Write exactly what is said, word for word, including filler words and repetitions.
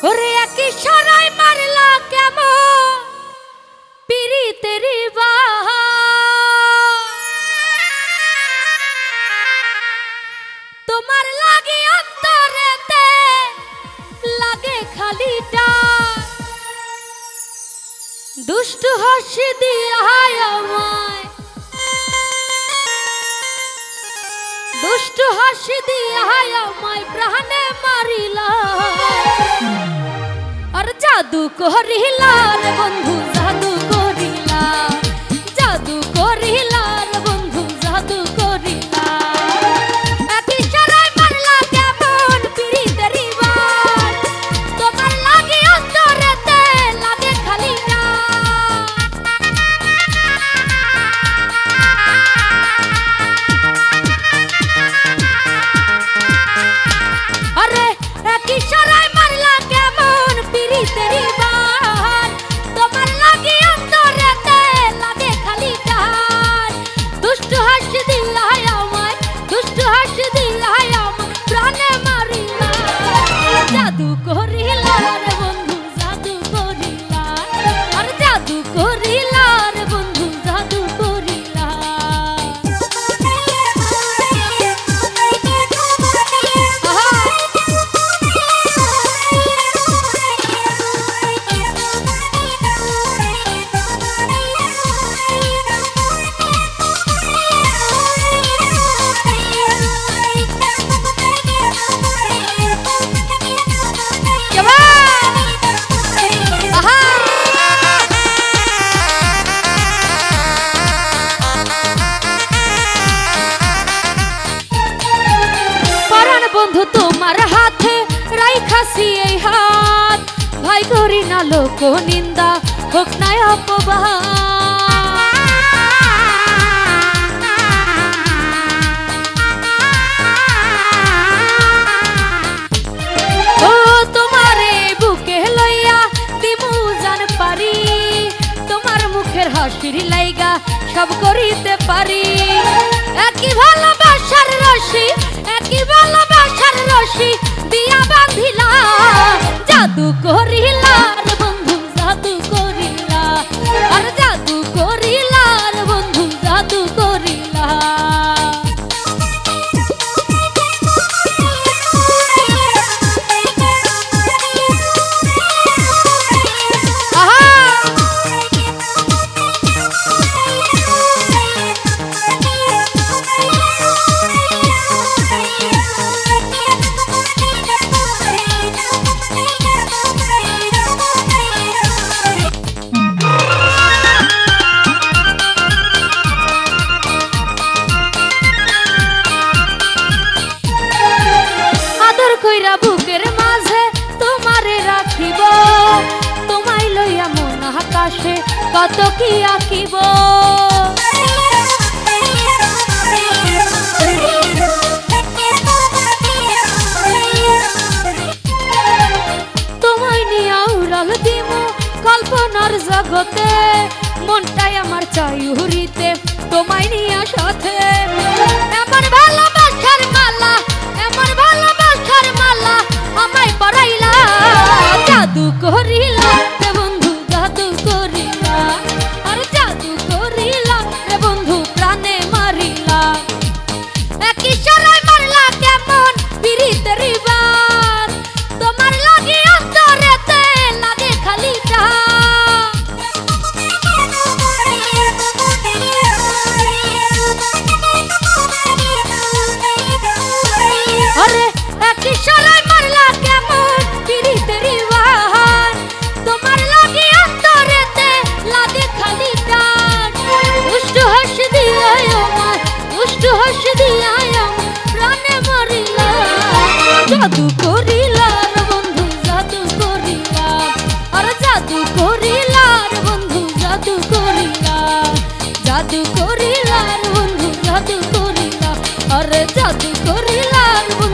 ওরে এক ইশারায় মারলা কেমন পিরিতের বাহার, তোমার লাগে অন্তরেতে লাগে খালি ডাক। দুষ্ট হাসি দিয়া আমায়, দুষ্ট হাসি দিয়া আমায় প্রাণে মারিলা, আর জাদু করিলা রে বন্ধু জাদু করিলা, জাদু করিলা রে বন্ধু জাদু করিলা। এক ইশারায় মারলা কেমন পিরিতের বাহার, তোমার লাগে অন্তরেতে লাগে খালি ডাক। আরে এক ইশারায় মারলা কেমন পিরিতের বাহার, তোমার লাগে অন্তরেতে লাগে খালি ডাক। দুষ্ট হাসি দিলা আমায়, দুষ্ট হাসি দিলা আমায় প্রাণে মারিলা, জাদু করিলা রে বন্ধু জাদু করিলা, আর জাদু করিলা রে বন্ধু জাদু করিলা। বন্ধু তোমার হাতে রাইখাছি এই হাত, ভাই করি না লোক নিন্দা হোক না অপবাদ। ও তোমারে বুকে লইয়া দিমু জান পারি, তোমার মুখের হাসির লাইগা সব করিতে পারি। একই ভালোবাসার রশি, একই ভালোবাসার রশি দিয়া বাঁধিলা, জাদু করিলা রে বন্ধু জাদু করিলা, আর জাদু করিলা রে বন্ধু জাদু করিলা। কইরা বুকের মাঝে তোমারে রাখিব, তোমায় লইয়া মন আকাশে কত কি আঁকিব। তোমায় নিয়া উড়াল দিমু কল্পনার জগতে, মনটাই আমার চাই উড়িতে তোমায় নিয়া সাথে। এমন ভালোবাসার মালা, এমন ভালোবাসার মালা আমায় পরাইলা, জাদু করিলা রে বন্ধু জাদু করিলা, আর জাদু করিলা রে বন্ধু প্রাণে মারিলা। এক ইশারায় মারলা কেমন পিরিতের বাহার, তোমার লাগে অন্তরেতে লাগে খালি ডাক। আরে এক ইশারায় মারলা কেমন পিরিতের বাহার, তোমার লাগে অন্তরেতে লাগে খালি ডাক। দুষ্ট হাসি দিয়া আমায়, দুষ্ট হাসি দিয়া আমায় প্রাণে মারিলা, জাদু করিলা রে বন্ধু জাদু করিলা, আর জাদু করিলা রে বন্ধু জাদু করিলা, জাদু করিলা রে বন্ধু জাদু করিলা, আরে জাদু করিলা রে বন্ধু